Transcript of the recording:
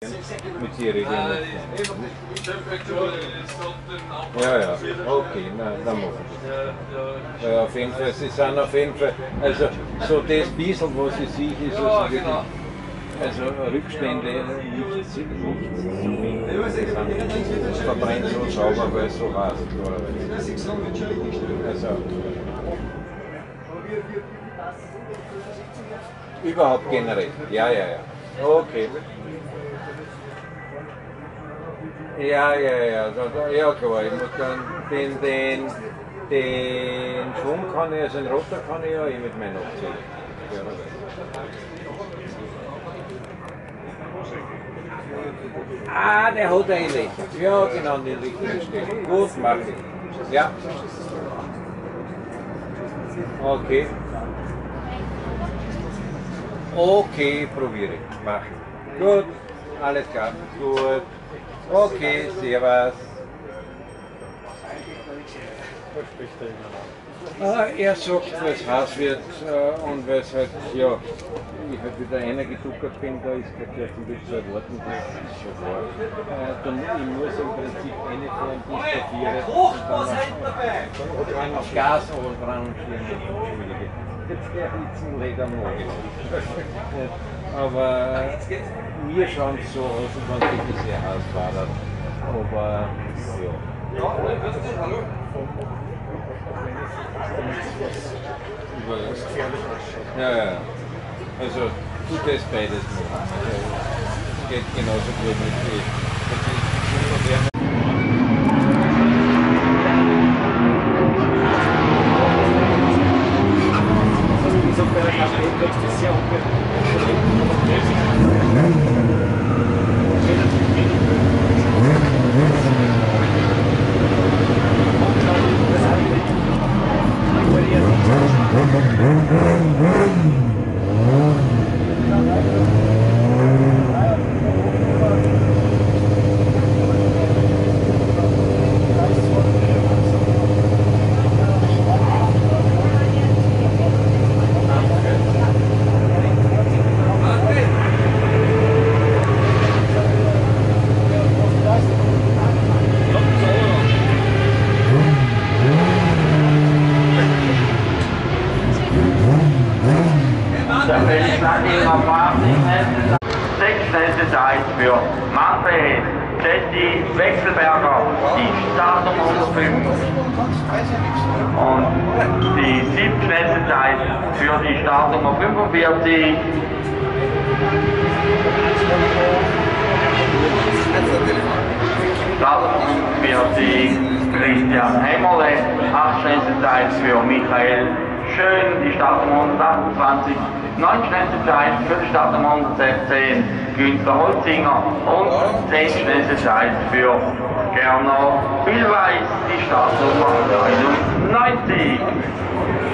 Mit dir reden. Ja, ja, okay, dann machen wir das. Ja, auf jeden Fall, sie sind auf jeden Fall, also so das bisschen, was ich sehe, ist also wirklich, also Rückstände nichts zu finden. Das verbrennt so sauber, weil es so heiß ist. Also, überhaupt generell, ja, ja, ja. Okay. Ja, ja klar, ich muss dann den Schwung kann ich, also den Rotor kann ich ja eh mit meinen abziehen. Ah, der hat ein Löcher. Ja, genau, den richtigen Stelle. Gut, mach ich. Ja. Okay. Okay, probiere ich. Mach ich. Gut, alles klar. Gut. Okay, servus. Er sagt, weil es heiß wird und weil es halt, ja, ich halt wieder einer geduckert bin, da ist vielleicht ein bisschen zu erwarten, das ist schon wahr. Ich muss im Prinzip reinfahren bis der 4 und dann auf Gas runterfahren und Entschuldige. Jetzt der Hitzenleder Morgen. Aber mir schaut es so aus, als wenn es wirklich sehr heiß war. Aber ja. Ja, ja. Also tut das beides noch. Also, geht genauso gut mit dir. Für Manfred, Jesse Wechselberger, die Startnummer 5. Und die 7. schnellste Zeit für die Startnummer 45. Startnummer 45, Christian Hemmerle, 8. schnellste Zeit für Michael Schön, die Startnummer 128. 9. schnellste Zeit für die Startnummer 116, Günter Holzinger, und 10. schnellste Zeit für Gerner Billweiß, die Startnummer 99.